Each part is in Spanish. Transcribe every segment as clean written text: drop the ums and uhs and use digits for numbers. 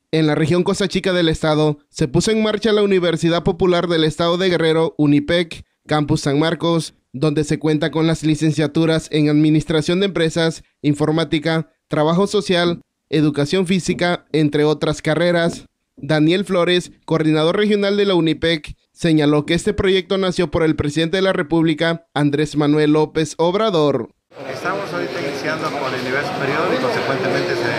En la región Costa Chica del estado, se puso en marcha la Universidad Popular del Estado de Guerrero, UNIPEC, Campus San Marcos, donde se cuenta con las licenciaturas en Administración de Empresas, Informática, Trabajo Social, Educación Física, entre otras carreras. Daniel Flores, coordinador regional de la UNIPEC, señaló que este proyecto nació por el presidente de la República, Andrés Manuel López Obrador. Estamos ahorita iniciando con el nivel superior y consecuentemente se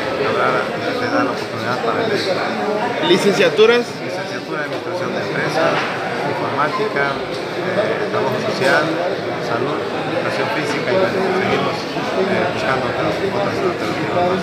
da la oportunidad para el ¿Licenciaturas? Licenciatura en Administración de Empresas, Informática, Trabajo Social, Salud, Educación Física y bueno, seguimos buscando otras alternativas.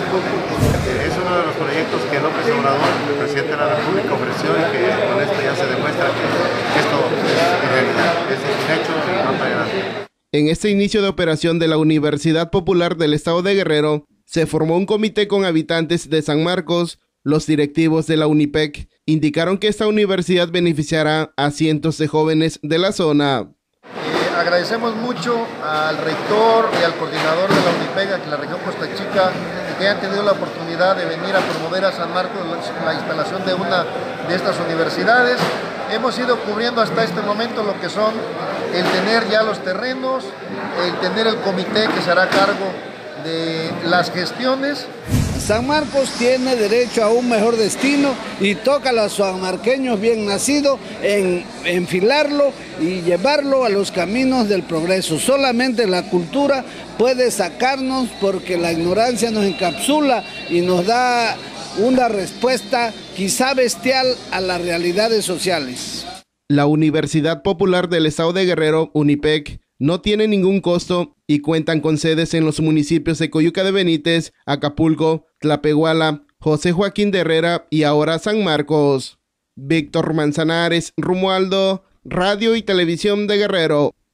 Es uno de los proyectos que López Obrador, el presidente de la República, ofreció y que con esto ya se demuestra que esto es realidad, es un hecho y va para adelante. En este inicio de operación de la Universidad Popular del Estado de Guerrero, se formó un comité con habitantes de San Marcos. Los directivos de la UNIPEC indicaron que esta universidad beneficiará a cientos de jóvenes de la zona. Agradecemos mucho al rector y al coordinador de la UNIPEC aquí en la región Costa Chica que han tenido la oportunidad de venir a promover a San Marcos la instalación de una de estas universidades. Hemos ido cubriendo hasta este momento lo que son el tener ya los terrenos, el tener el comité que se hará cargo de las gestiones. San Marcos tiene derecho a un mejor destino y toca a los sanmarqueños bien nacidos en enfilarlo y llevarlo a los caminos del progreso. Solamente la cultura puede sacarnos porque la ignorancia nos encapsula y nos da una respuesta quizá bestial a las realidades sociales. La Universidad Popular del Estado de Guerrero, UNIPEC, no tiene ningún costo y cuentan con sedes en los municipios de Coyuca de Benítez, Acapulco, Tlapehuala, José Joaquín de Herrera y ahora San Marcos. Víctor Manzanares, Romualdo, Radio y Televisión de Guerrero.